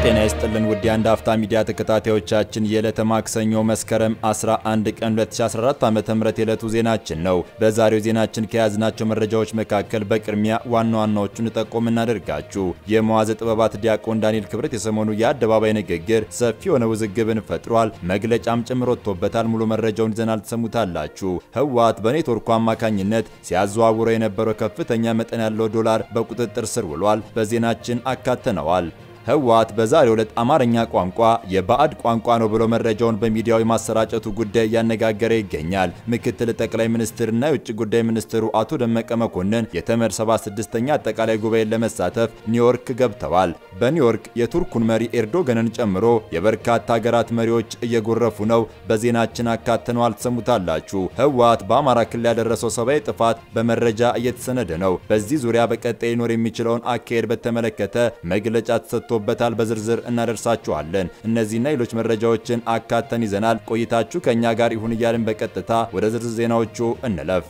ጤና ይስጥልን ውድ የአንዳፍታ ሚዲያ ተከታታዮቻችን የዕለተ ማክሰኞ መስከረም 11 ቀን 2014 ዓ.ም የዕለቱ ዜናችን ነው። በዛሬው ዜናችን ከያዝናቸው መረጃዎች መካከል በቅድሚያ ዋና ዋናዎቹን ጠቆም እናደርጋችሁ። የመዋዘ ጥበባት ዲያቆን ዳንኤል ክብረት የሰሞኑ የአደባባይ ንግግር ሰፊ የሆነ ውዝግብን ፈጥሯል። መግለጫም ጭምር ወጥቶበታል። ሙሉ መረጃውን ይዘናል ተሰሙታላችሁ። ህወሓት በኔትወርኩ አማካኝነት ሲያዘዋውረው የነበረው ከፍተኛ መጠን ያለው ዶላር በቁጥጥር ስር ውሏል። በዜናችን አካተነዋል። ህወሓት በዛሬው ዕለት አማርኛ ቋንቋ የባዕድ ቋንቋ ነው ብሎ መረጃውን በሚዲያው ማሰራጨቱ ጉዳይ ያነጋገረ ይገኛል። ምክትል ጠቅላይ ሚኒስትርና የውጭ ጉዳይ ሚኒስትሩ አቶ ደመቀ መኮንን የተመድ 76ኛ አጠቃላይ ጉባኤን ለመሳተፍ ኒውዮርክ ገብተዋል። በኒውዮርክ የቱርኩን መሪ ኤርዶጋንን ጨምሮ የበርካታ ሀገራት መሪዎች እየጎረፉ ነው። በዜናችን አካተነዋል ተሰሙታላችሁ። ህወሓት በአማራ ክልል ያደረሰው ሰብአዊ ጥፋት በመረጃ እየተሰነደ ነው። በዚህ ዙሪያ በቀጣይ ሊኖር የሚችለውን አካሄድ በተመለከተ መግለጫ ተሰጥቶ በታል በዝርዝር እናደርሳችኋለን። እነዚህና ሌሎች መረጃዎችን አካተን ይዘናል። ቆይታችሁ ከኛ ጋር ይሁን እያልን በቀጥታ ወደ ዝርዝር ዜናዎቹ እንለፍ።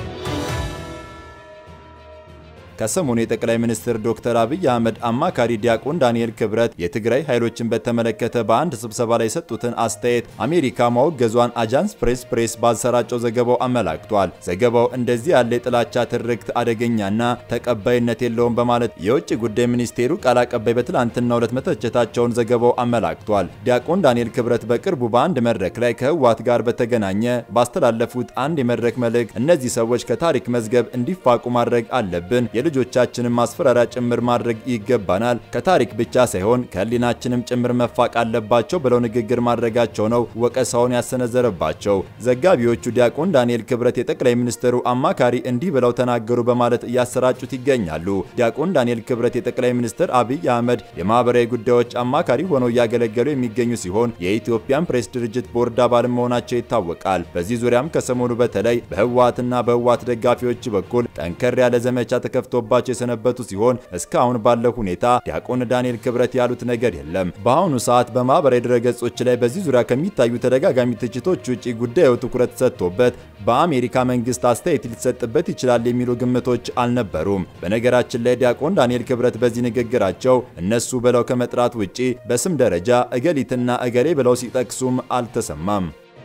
ከሰሞኑ የጠቅላይ ሚኒስትር ዶክተር አብይ አህመድ አማካሪ ዲያቆን ዳንኤል ክብረት የትግራይ ኃይሎችን በተመለከተ በአንድ ስብሰባ ላይ ሰጡትን አስተያየት አሜሪካ ማወገዟን አጃንስ ፕሬስ ባሰራጨው ዘገባው አመላክቷል። ዘገባው እንደዚህ ያለ የጥላቻ ትርክት አደገኛና ተቀባይነት የለውም በማለት የውጭ ጉዳይ ሚኒስቴሩ ቃል አቀባይ በትላንትናው ዕለት መተቸታቸውን ዘገባው አመላክቷል። ዲያቆን ዳንኤል ክብረት በቅርቡ በአንድ መድረክ ላይ ከህወሓት ጋር በተገናኘ ባስተላለፉት አንድ የመድረክ መልእክት እነዚህ ሰዎች ከታሪክ መዝገብ እንዲፋቁ ማድረግ አለብን፣ የልጆቻችንን ማስፈራሪያ ጭምር ማድረግ ይገባናል፣ ከታሪክ ብቻ ሳይሆን ከህሊናችንም ጭምር መፋቅ አለባቸው ብለው ንግግር ማድረጋቸው ነው ወቀሳውን ያሰነዘረባቸው። ዘጋቢዎቹ ዲያቆን ዳንኤል ክብረት የጠቅላይ ሚኒስትሩ አማካሪ እንዲህ ብለው ተናገሩ በማለት እያሰራጩት ይገኛሉ። ዲያቆን ዳንኤል ክብረት የጠቅላይ ሚኒስትር አብይ አህመድ የማህበራዊ ጉዳዮች አማካሪ ሆነው እያገለገሉ የሚገኙ ሲሆን የኢትዮጵያን ፕሬስ ድርጅት ቦርድ አባል መሆናቸው ይታወቃል። በዚህ ዙሪያም ከሰሞኑ በተለይ በህወሓትና በህወሓት ደጋፊዎች በኩል ጠንከር ያለ ዘመቻ ተከፍቶ ባቸው የሰነበቱ ሲሆን እስካሁን ባለው ሁኔታ ዲያቆን ዳንኤል ክብረት ያሉት ነገር የለም። በአሁኑ ሰዓት በማህበራዊ ድረገጾች ላይ በዚህ ዙሪያ ከሚታዩ ተደጋጋሚ ትችቶች ውጪ ጉዳዩ ትኩረት ሰጥቶበት በአሜሪካ መንግስት አስተያየት ሊሰጥበት ይችላል የሚሉ ግምቶች አልነበሩም። በነገራችን ላይ ዲያቆን ዳንኤል ክብረት በዚህ ንግግራቸው እነሱ ብለው ከመጥራት ውጪ በስም ደረጃ እገሊትና እገሌ ብለው ሲጠቅሱም አልተሰማም።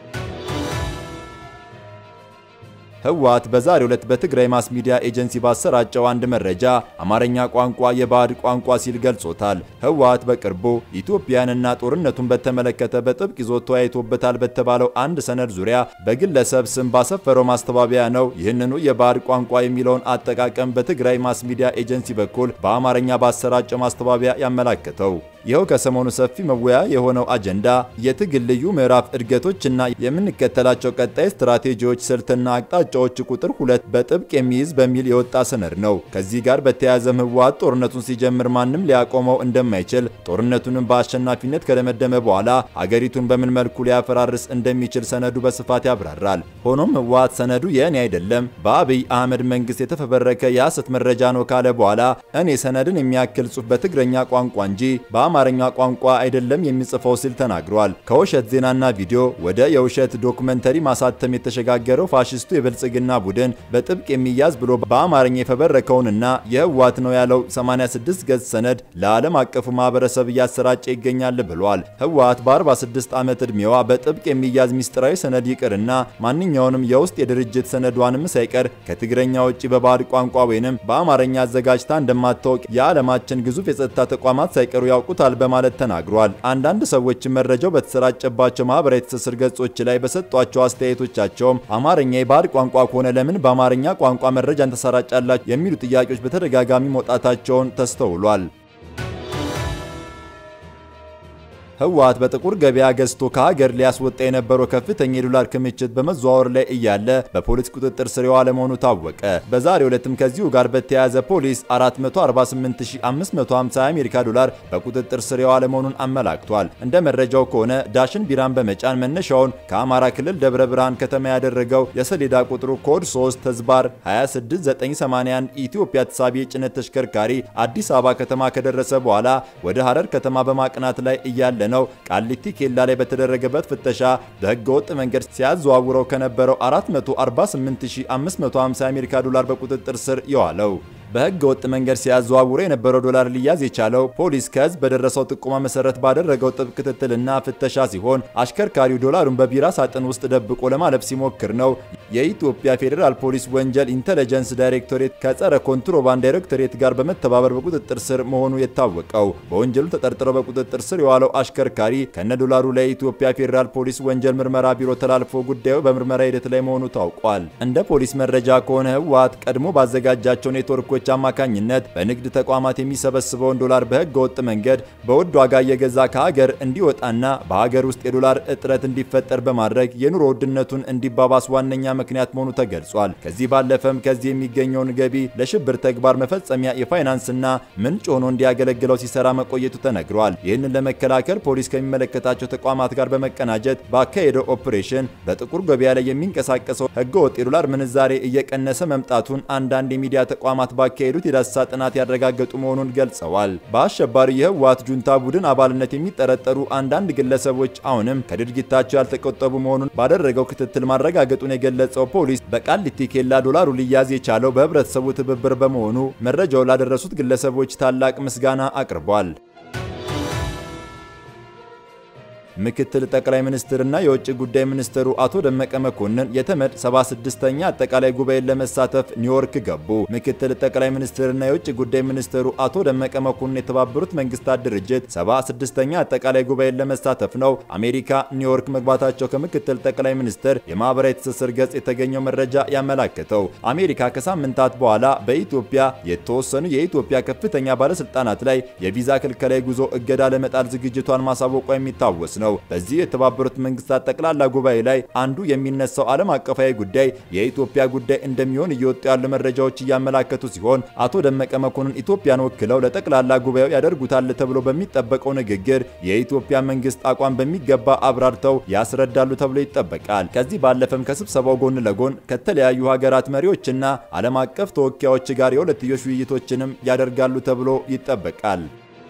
ህወሓት በዛሬው ዕለት በትግራይ ማስ ሚዲያ ኤጀንሲ ባሰራጨው አንድ መረጃ አማርኛ ቋንቋ የባዕድ ቋንቋ ሲል ገልጾታል። ህወሓት በቅርቡ ኢትዮጵያንና ጦርነቱን በተመለከተ በጥብቅ ይዞት ተወያይቶበታል በተባለው አንድ ሰነድ ዙሪያ በግለሰብ ስም ባሰፈረው ማስተባበያ ነው ይህንኑ የባዕድ ቋንቋ የሚለውን አጠቃቀም በትግራይ ማስ ሚዲያ ኤጀንሲ በኩል በአማርኛ ባሰራጨው ማስተባበያ ያመላከተው። ይኸው ከሰሞኑ ሰፊ መወያ የሆነው አጀንዳ የትግል ልዩ ምዕራፍ እድገቶችና የምንከተላቸው ቀጣይ ስትራቴጂዎች ስልትና አቅጣጫዎች ቁጥር 2 በጥብቅ የሚይዝ በሚል የወጣ ሰነድ ነው። ከዚህ ጋር በተያያዘ ህወሓት ጦርነቱን ሲጀምር ማንም ሊያቆመው እንደማይችል ጦርነቱንም በአሸናፊነት ከደመደመ በኋላ አገሪቱን በምን መልኩ ሊያፈራርስ እንደሚችል ሰነዱ በስፋት ያብራራል። ሆኖም ህወሓት ሰነዱ የኔ አይደለም በአብይ አህመድ መንግስት የተፈበረከ የሐሰት መረጃ ነው ካለ በኋላ እኔ ሰነድን የሚያክል ጽሑፍ በትግረኛ ቋንቋ እንጂ አማርኛ ቋንቋ አይደለም የሚጽፈው ሲል ተናግሯል። ከውሸት ዜናና ቪዲዮ ወደ የውሸት ዶክመንተሪ ማሳተም የተሸጋገረው ፋሽስቱ የብልጽግና ቡድን በጥብቅ የሚያዝ ብሎ በአማርኛ የፈበረከውንና የህወሓት ነው ያለው 86 ገጽ ሰነድ ለዓለም አቀፉ ማህበረሰብ እያሰራጨ ይገኛል ብሏል። ህወሓት በ46 ዓመት ዕድሜዋ በጥብቅ የሚያዝ ሚስጥራዊ ሰነድ ይቅርና ማንኛውንም የውስጥ የድርጅት ሰነዷንም ሳይቀር ከትግረኛ ውጪ በባዕድ ቋንቋ ወይንም በአማርኛ አዘጋጅታ እንደማታውቅ የዓለማችን ግዙፍ የጸጥታ ተቋማት ሳይቀሩ ያውቁታል በማለት ተናግሯል። አንዳንድ ሰዎች መረጃው በተሰራጨባቸው ማህበራዊ ትስስር ገጾች ላይ በሰጧቸው አስተያየቶቻቸው አማርኛ የባዕድ ቋንቋ ከሆነ ለምን በአማርኛ ቋንቋ መረጃን ተሰራጫላችሁ የሚሉ ጥያቄዎች በተደጋጋሚ መውጣታቸውን ተስተውሏል። ህወሓት በጥቁር ገበያ ገዝቶ ከሀገር ሊያስወጣ የነበረው ከፍተኛ የዶላር ክምችት በመዘዋወር ላይ እያለ በፖሊስ ቁጥጥር ስር የዋለ መሆኑ ታወቀ። በዛሬው ዕለትም ከዚሁ ጋር በተያያዘ ፖሊስ 448550 የአሜሪካ ዶላር በቁጥጥር ስር የዋለ መሆኑን አመላክቷል። እንደ መረጃው ከሆነ ዳሽን ቢራን በመጫን መነሻውን ከአማራ ክልል ደብረ ብርሃን ከተማ ያደረገው የሰሌዳ ቁጥሩ ኮድ 3/26981 ኢትዮጵያ ተሳቢ የጭነት ተሽከርካሪ አዲስ አበባ ከተማ ከደረሰ በኋላ ወደ ሐረር ከተማ በማቅናት ላይ እያለ ነው ቃሊቲ ኬላ ላይ በተደረገበት ፍተሻ በህገወጥ መንገድ ሲያዘዋውረው ከነበረው 448550 የአሜሪካ ዶላር በቁጥጥር ስር የዋለው። በህገ ወጥ መንገድ ሲያዘዋውሩ የነበረው ዶላር ሊያዝ የቻለው ፖሊስ ከህዝብ በደረሰው ጥቆማ መሰረት ባደረገው ጥብቅ ክትትልና ፍተሻ ሲሆን አሽከርካሪው ዶላሩን በቢራ ሳጥን ውስጥ ደብቆ ለማለፍ ሲሞክር ነው። የኢትዮጵያ ፌዴራል ፖሊስ ወንጀል ኢንተለጀንስ ዳይሬክቶሬት ከጸረ ኮንትሮባንድ ዳይሬክቶሬት ጋር በመተባበር በቁጥጥር ስር መሆኑ የታወቀው በወንጀሉ ተጠርጥረው በቁጥጥር ስር የዋለው አሽከርካሪ ከነ ዶላሩ ለኢትዮጵያ ፌዴራል ፖሊስ ወንጀል ምርመራ ቢሮ ተላልፎ ጉዳዩ በምርመራ ሂደት ላይ መሆኑ ታውቋል። እንደ ፖሊስ መረጃ ከሆነ ህወሓት ቀድሞ ባዘጋጃቸው ኔትወርኮች አማካኝነት በንግድ ተቋማት የሚሰበስበውን ዶላር በህገ ወጥ መንገድ በውድ ዋጋ እየገዛ ከሀገር እንዲወጣና በሀገር ውስጥ የዶላር እጥረት እንዲፈጠር በማድረግ የኑሮ ውድነቱን እንዲባባስ ዋነኛ ምክንያት መሆኑ ተገልጿል። ከዚህ ባለፈም ከዚህ የሚገኘውን ገቢ ለሽብር ተግባር መፈጸሚያ የፋይናንስና ምንጭ ሆኖ እንዲያገለግለው ሲሰራ መቆየቱ ተነግሯል። ይህንን ለመከላከል ፖሊስ ከሚመለከታቸው ተቋማት ጋር በመቀናጀት ባካሄደው ኦፕሬሽን በጥቁር ገበያ ላይ የሚንቀሳቀሰው ህገወጥ የዶላር ምንዛሬ እየቀነሰ መምጣቱን አንዳንድ የሚዲያ ተቋማት ባካሄዱት የዳሰሳ ጥናት ያረጋገጡ መሆኑን ገልጸዋል። በአሸባሪ የህወሓት ጁንታ ቡድን አባልነት የሚጠረጠሩ አንዳንድ ግለሰቦች አሁንም ከድርጊታቸው ያልተቆጠቡ መሆኑን ባደረገው ክትትል ማረጋገጡን የገለጸው ፖሊስ በቃሊቲ ኬላ ዶላሩ ሊያዝ የቻለው በህብረተሰቡ ትብብር በመሆኑ መረጃው ላደረሱት ግለሰቦች ታላቅ ምስጋና አቅርቧል። ምክትል ጠቅላይ ሚኒስትርና የውጭ ጉዳይ ሚኒስትሩ አቶ ደመቀ መኮንን የተመድ 76ኛ አጠቃላይ ጉባኤን ለመሳተፍ ኒውዮርክ ገቡ። ምክትል ጠቅላይ ሚኒስትርና የውጭ ጉዳይ ሚኒስትሩ አቶ ደመቀ መኮንን የተባበሩት መንግስታት ድርጅት 76ኛ አጠቃላይ ጉባኤን ለመሳተፍ ነው አሜሪካ ኒውዮርክ መግባታቸው ከምክትል ጠቅላይ ሚኒስትር የማህበራዊ ትስስር ገጽ የተገኘው መረጃ ያመላክተው። አሜሪካ ከሳምንታት በኋላ በኢትዮጵያ የተወሰኑ የኢትዮጵያ ከፍተኛ ባለስልጣናት ላይ የቪዛ ክልከላ ጉዞ እገዳ ለመጣል ዝግጅቷን ማሳወቋ የሚታወስ ነው። በዚህ የተባበሩት መንግስታት ጠቅላላ ጉባኤ ላይ አንዱ የሚነሳው ዓለም አቀፋዊ ጉዳይ የኢትዮጵያ ጉዳይ እንደሚሆን እየወጡ ያሉ መረጃዎች እያመላከቱ ሲሆን አቶ ደመቀ መኮንን ኢትዮጵያን ወክለው ለጠቅላላ ጉባኤው ያደርጉታል ተብሎ በሚጠበቀው ንግግር የኢትዮጵያ መንግስት አቋም በሚገባ አብራርተው ያስረዳሉ ተብሎ ይጠበቃል። ከዚህ ባለፈም ከስብሰባው ጎን ለጎን ከተለያዩ ሀገራት መሪዎችና ዓለም አቀፍ ተወካዮች ጋር የሁለትዮሽ ውይይቶችንም ያደርጋሉ ተብሎ ይጠበቃል።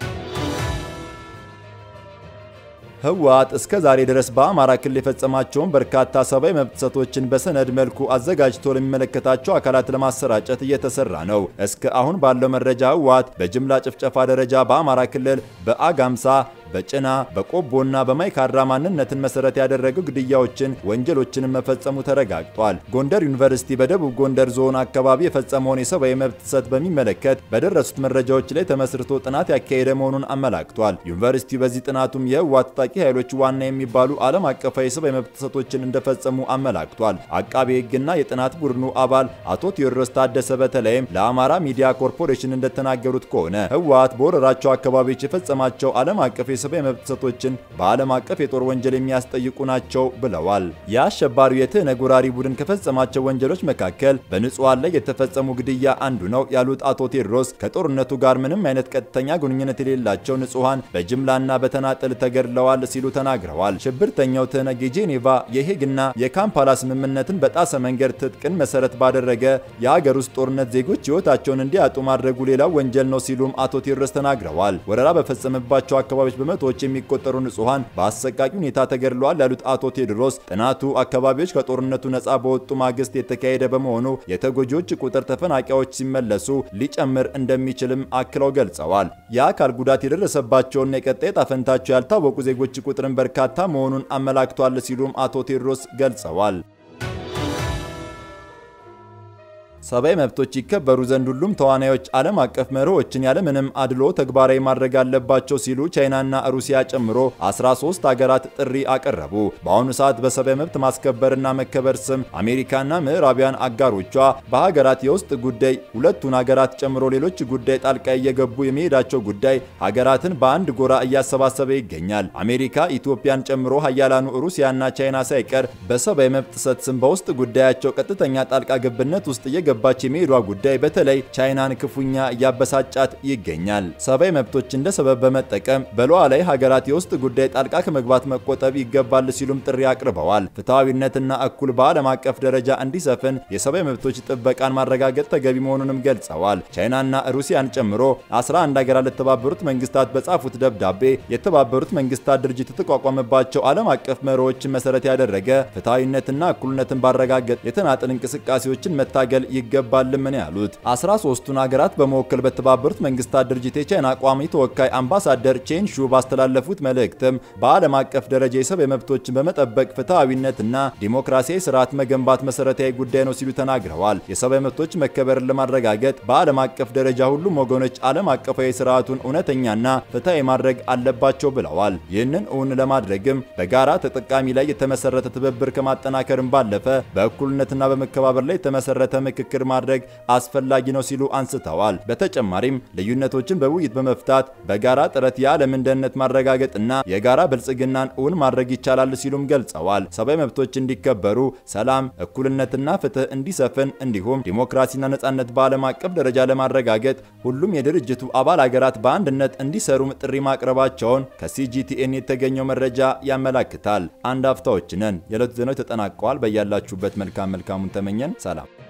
ህወሓት እስከ ዛሬ ድረስ በአማራ ክልል የፈጸማቸውን በርካታ ሰብአዊ መብት ጥሰቶችን በሰነድ መልኩ አዘጋጅቶ ለሚመለከታቸው አካላት ለማሰራጨት እየተሰራ ነው። እስከ አሁን ባለው መረጃ ህወሓት በጅምላ ጭፍጨፋ ደረጃ በአማራ ክልል በአጋምሳ በጭና በቆቦና በማይካድራ ማንነትን መሰረት ያደረጉ ግድያዎችን ወንጀሎችን መፈጸሙ ተረጋግጧል። ጎንደር ዩኒቨርሲቲ በደቡብ ጎንደር ዞን አካባቢ የፈጸመውን የሰብአዊ መብት ጥሰት በሚመለከት በደረሱት መረጃዎች ላይ ተመስርቶ ጥናት ያካሄደ መሆኑን አመላክቷል። ዩኒቨርሲቲው በዚህ ጥናቱም የህወሓት ታጣቂ ኃይሎች ዋና የሚባሉ ዓለም አቀፋዊ የሰብአዊ መብት ጥሰቶችን እንደፈጸሙ አመላክቷል። አቃቤ ህግና የጥናት ቡድኑ አባል አቶ ቴዎድሮስ ታደሰ በተለይም ለአማራ ሚዲያ ኮርፖሬሽን እንደተናገሩት ከሆነ ህወሓት በወረራቸው አካባቢዎች የፈጸማቸው ዓለም አቀፍ የሰብአዊ መብት ጥሰቶችን በዓለም አቀፍ የጦር ወንጀል የሚያስጠይቁ ናቸው ብለዋል። የአሸባሪው የትህነግ ወራሪ ቡድን ከፈጸማቸው ወንጀሎች መካከል በንጹሃን ላይ የተፈጸሙ ግድያ አንዱ ነው ያሉት አቶ ቴዎድሮስ ከጦርነቱ ጋር ምንም አይነት ቀጥተኛ ግንኙነት የሌላቸው ንጹሃን በጅምላና በተናጠል ተገድለዋል ሲሉ ተናግረዋል። ሽብርተኛው ትህነግ የጄኔቫ የሄግና የካምፓላ ስምምነትን በጣሰ መንገድ ትጥቅን መሰረት ባደረገ የሀገር ውስጥ ጦርነት ዜጎች ህይወታቸውን እንዲያጡ ማድረጉ ሌላው ወንጀል ነው ሲሉም አቶ ቴዎድሮስ ተናግረዋል። ወረራ በፈጸመባቸው አካባቢዎች በመቶዎች የሚቆጠሩ ንጹሃን በአሰቃቂ ሁኔታ ተገድለዋል ያሉት አቶ ቴዎድሮስ ጥናቱ አካባቢዎች ከጦርነቱ ነፃ በወጡ ማግስት የተካሄደ በመሆኑ የተጎጂዎች ቁጥር ተፈናቃዮች ሲመለሱ ሊጨምር እንደሚችልም አክለው ገልጸዋል። የአካል ጉዳት የደረሰባቸውና የቀጣይ ዕጣ ፈንታቸው ያልታወቁ ዜጎች ቁጥርን በርካታ መሆኑን አመላክቷል ሲሉም አቶ ቴዎድሮስ ገልጸዋል። ሰብአዊ መብቶች ይከበሩ ዘንድ ሁሉም ተዋናዮች ዓለም አቀፍ መርሆችን ያለምንም አድሎ ተግባራዊ ማድረግ አለባቸው ሲሉ ቻይናና ሩሲያ ጨምሮ 13 ሀገራት ጥሪ አቀረቡ። በአሁኑ ሰዓት በሰብአዊ መብት ማስከበርና መከበር ስም አሜሪካና ምዕራባውያን አጋሮቿ በሀገራት የውስጥ ጉዳይ ሁለቱን ሀገራት ጨምሮ ሌሎች ጉዳይ ጣልቃ እየገቡ የሚሄዳቸው ጉዳይ ሀገራትን በአንድ ጎራ እያሰባሰበ ይገኛል። አሜሪካ ኢትዮጵያን ጨምሮ ሀያላኑ ሩሲያና ቻይና ሳይቀር በሰብአዊ መብት ጥሰት ስም በውስጥ ጉዳያቸው ቀጥተኛ ጣልቃ ገብነት ውስጥ ባች የሚሄዷ ጉዳይ በተለይ ቻይናን ክፉኛ ያበሳጫት ይገኛል። ሰብአዊ መብቶች እንደ ሰበብ በመጠቀም በሉዓላዊ ሀገራት የውስጥ ጉዳይ ጣልቃ ከመግባት መቆጠብ ይገባል ሲሉም ጥሪ አቅርበዋል። ፍትሃዊነትና እኩል በዓለም አቀፍ ደረጃ እንዲሰፍን የሰብአዊ መብቶች ጥበቃን ማረጋገጥ ተገቢ መሆኑንም ገልጸዋል። ቻይናና ሩሲያን ጨምሮ 11 ሀገራት ለተባበሩት መንግስታት በጻፉት ደብዳቤ የተባበሩት መንግስታት ድርጅት የተቋቋመባቸው ዓለም አቀፍ መርሆችን መሰረት ያደረገ ፍትሃዊነትና እኩልነትን ባረጋገጥ የተናጠል እንቅስቃሴዎችን መታገል ይገባልም ነው ያሉት። 13ቱን ሀገራት በመወከል በተባበሩት መንግስታት ድርጅት የቻይና ቋሚ ተወካይ አምባሳደር ቼን ሹ ባስተላለፉት መልእክትም በዓለም አቀፍ ደረጃ የሰብአዊ መብቶችን በመጠበቅ ፍትሃዊነትና ዲሞክራሲያዊ ስርዓት መገንባት መሰረታዊ ጉዳይ ነው ሲሉ ተናግረዋል። የሰብአዊ መብቶች መከበርን ለማረጋገጥ በዓለም አቀፍ ደረጃ ሁሉም ወገኖች ዓለም አቀፋዊ ስርዓቱን እውነተኛና ፍትሃዊ ማድረግ አለባቸው ብለዋል። ይህንን እውን ለማድረግም በጋራ ተጠቃሚ ላይ የተመሰረተ ትብብር ከማጠናከርም ባለፈ በእኩልነትና በመከባበር ላይ የተመሰረተ ምክክር ማድረግ አስፈላጊ ነው ሲሉ አንስተዋል። በተጨማሪም ልዩነቶችን በውይይት በመፍታት በጋራ ጥረት የዓለምን ደህንነት ማረጋገጥና የጋራ ብልጽግናን እውን ማድረግ ይቻላል ሲሉም ገልጸዋል። ሰብአዊ መብቶች እንዲከበሩ፣ ሰላም፣ እኩልነትና ፍትህ እንዲሰፍን እንዲሁም ዲሞክራሲና ነጻነት በዓለም አቀፍ ደረጃ ለማረጋገጥ ሁሉም የድርጅቱ አባል ሀገራት በአንድነት እንዲሰሩ ጥሪ ማቅረባቸውን ከሲጂቲኤን የተገኘው መረጃ ያመለክታል። አንድ አፍታዎች ነን። የዕለቱ ዜናዎች ተጠናቀዋል። በያላችሁበት መልካሙን ተመኘን። ሰላም።